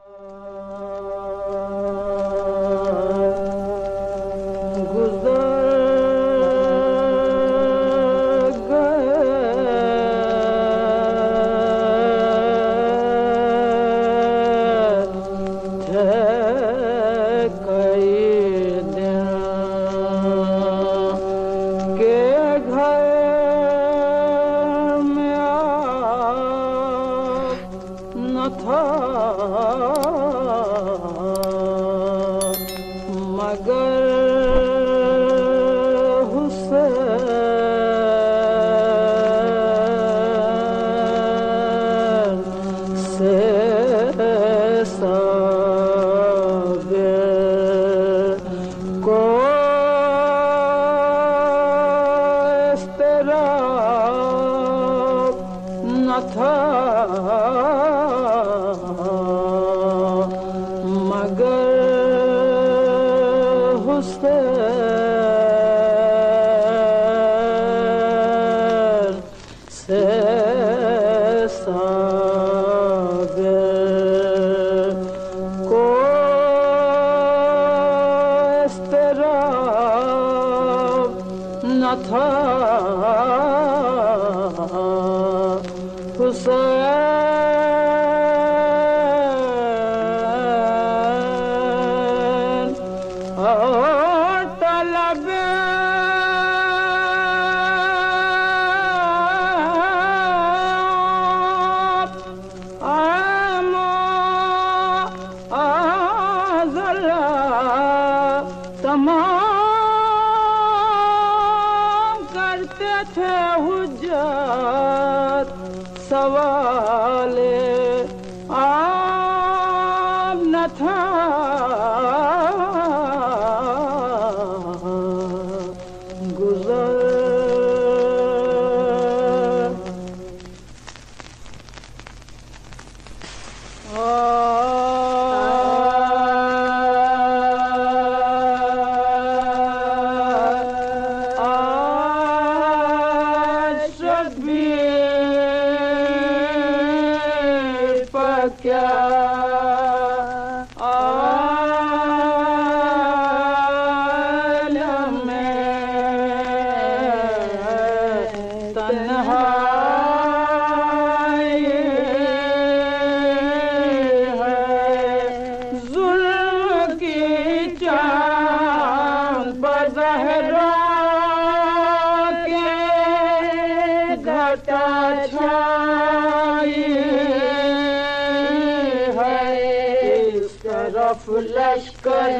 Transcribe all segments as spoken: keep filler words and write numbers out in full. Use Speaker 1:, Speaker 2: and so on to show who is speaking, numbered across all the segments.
Speaker 1: लश्कर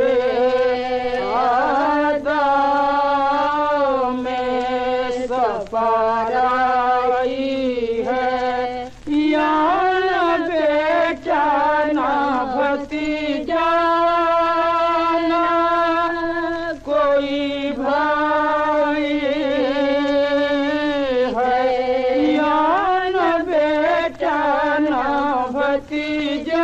Speaker 1: आदा में सफाराई है, या न बेटा ना भतीजा ना कोई भाई है, या न बेटा ना भतीजा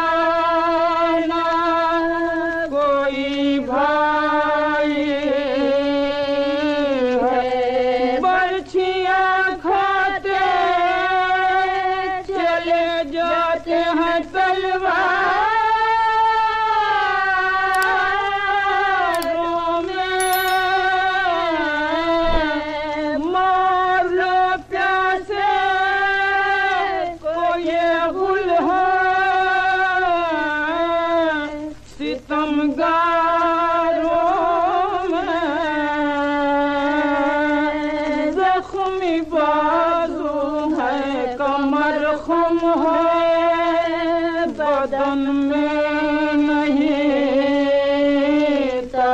Speaker 2: बदन में नहीं था,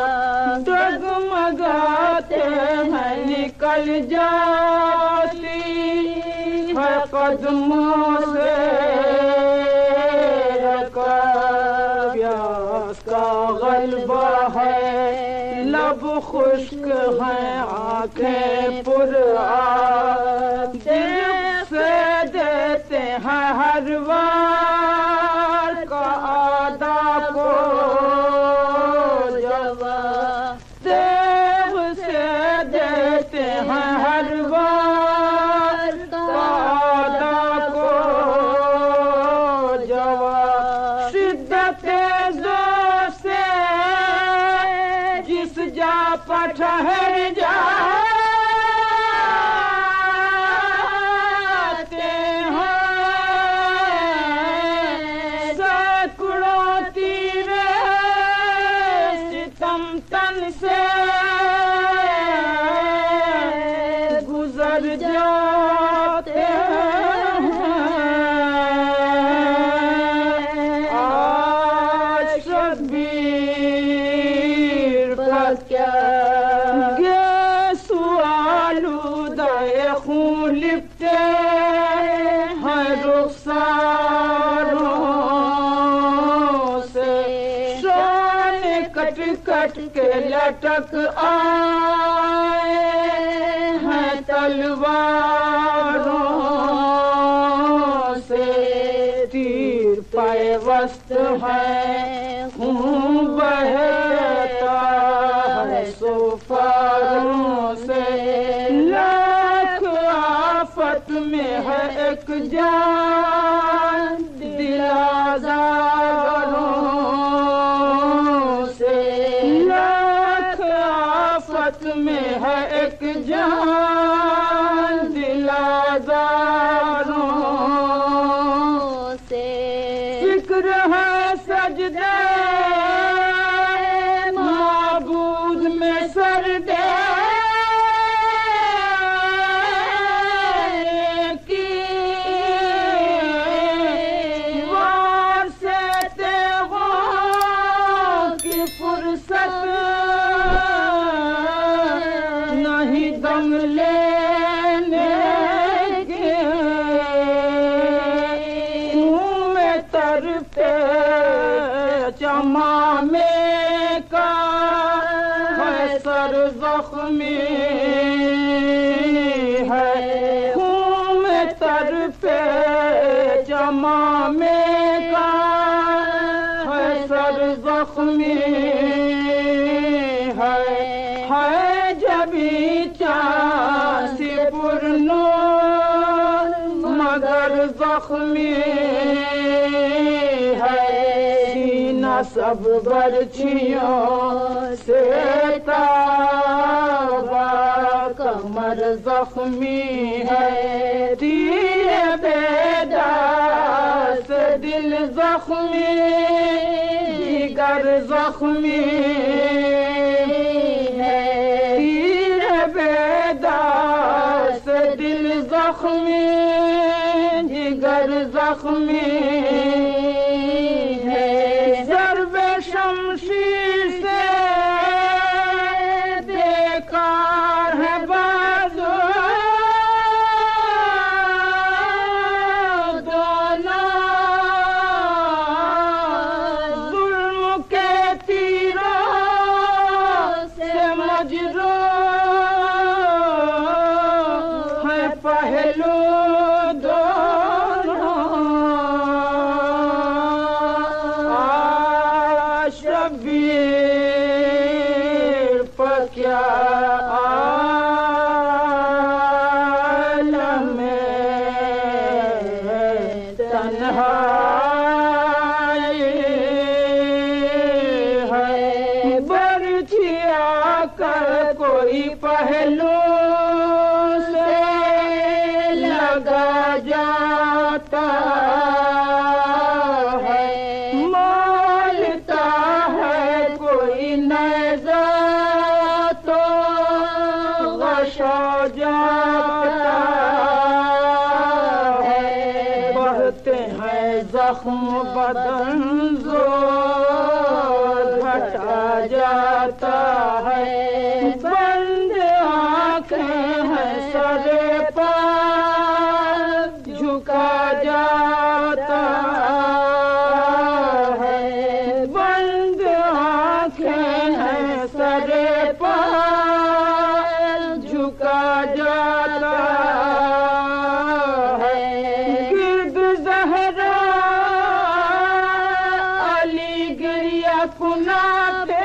Speaker 2: डगमगाते हैं निकल जाती है कदमों से प्यास का गलबा है, लब खुश्क हैं आंखें पुरआ, दिल से देते हैं हर बार का आदा को जवाब, देव से देते हैं हर बार का आदा को जवाब। रुखसारों से शान कट कट के लटक आए हैं तलवारों से तीर पैवस्त है खून बहता है सोफारों से लाख आफत में है एक जान दिलाजारों से लाख आफत में है एक जान दिलाजारों से फिक्र है सजदे माबूद में सर दे नहीं दम लेने के में तरफे चमामे का है सर जख्मी है में तरफे चमामे का है सर जख्मी है है जबी चासी पुरनूर मगर जख्मी है सीना सब बर्छियों से ताबा कमर जख्मी है तीर बेदास दिल जख्मी जिगर जख्मी बेदास दिल जख्मी जिगर जख्मी है ज़र्ब शमशीर से बेकार है बाज़ो दोनों जुल्म के तीरों से मजरूह पहलू दोनों शबीर पर क्या आलम तन्हाई है बरछिया कर कोई पहलू लगा जाता है मालता है कोई नज़ा तो गशा जाता है बढ़ते हैं जख्म बदन जोर घटा जाता है बंद आँखें हैं सरे पर झुका जाता है बंद आँखें हैं सरे पर झुका जाता है गिर्द ज़हरा अली गिरिया कुनाते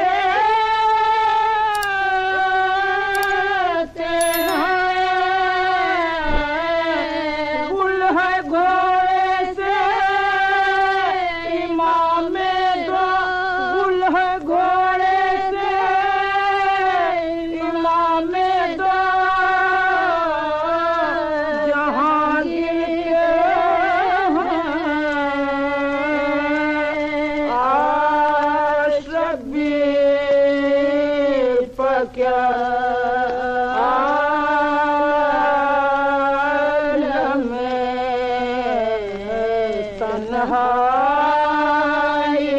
Speaker 2: क्या आलम तन्हाई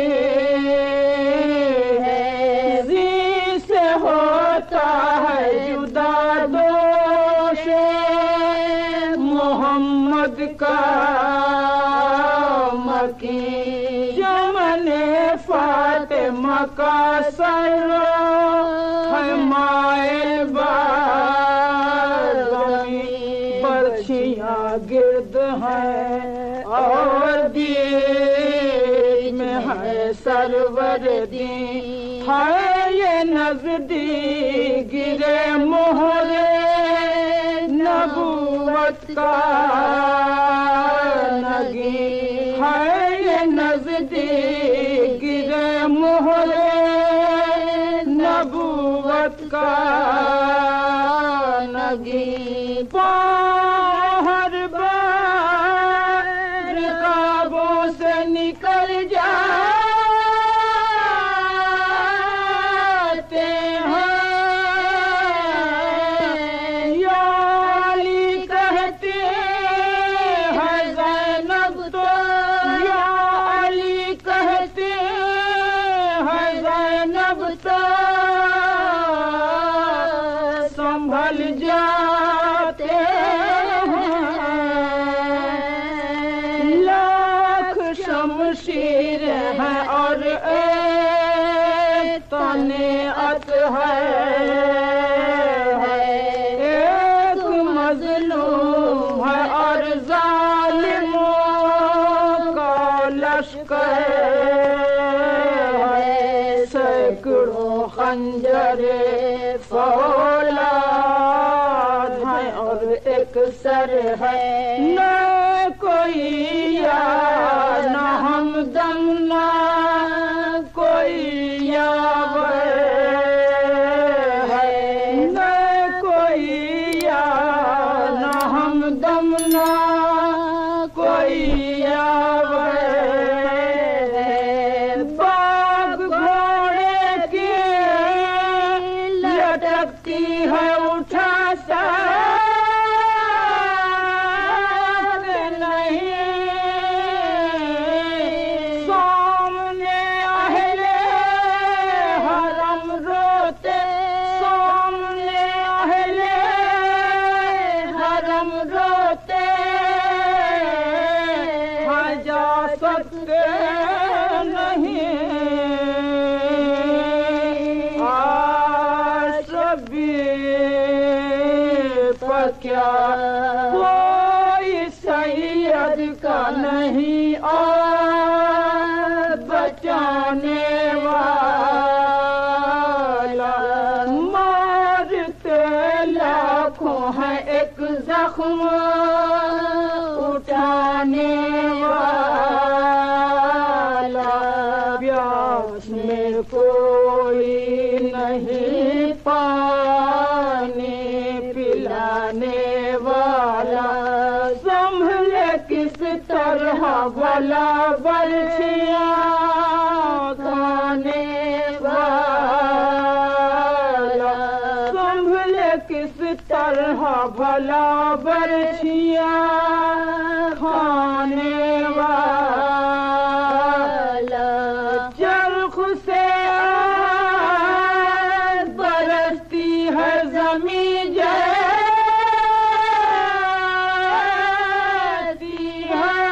Speaker 2: है जी से होता है जुदा दोष मोहम्मद
Speaker 1: मोहम्मद का मकी जमने फातिमा का सर है मायल बाज़मी बर्छियाँ गिर्द हैं और दीन में है सरवरदी है ये नजदीक गिरे मोहरे नबूवत का नगी है ये नजदीक गिरे मोहरे नबूवत का नगी बाहर बार काबों से निकल जाते हैं या अली कहते हैं ज़ैनब तो या अली कहते हैं ज़ैनब तो संभल जाते हैं लाख शमशीर है और एक तने अत है एक मजलूम है और जालिमों का लश्कर है सैकड़ों खंजरे फौलाद है और एक सर है न कोई यार न हमदम न कोई यावर है न कोई यार न हमदम न कोई यावर है बाग घोड़े की लटकती है उठा सा क्या कोई सैयद का नहीं और बचाने वाला मारते लाखों है एक जख्म उठाने वाला प्यास में कोई नहीं पानी पिलाने वाला संभले किस तरह भला बर्छियाँ खाने वाला संभले किस तरह भला बर्छियाँ खाने वाला चरख से बरसती है ज़मीं जैसी है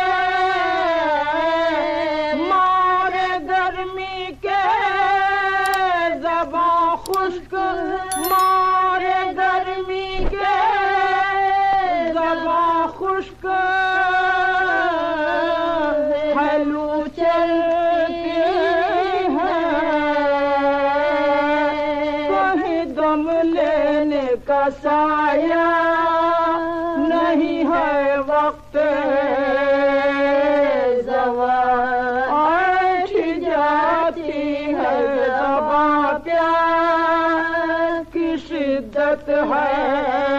Speaker 1: मारे गर्मी के ज़बां खुश्क मारे गर्मी के ज़बां खुश्क हलू चलती है कहीं दम लेने का साया नहीं है वक्त जवान जाती है ज़बां प्यार की शिद्दत है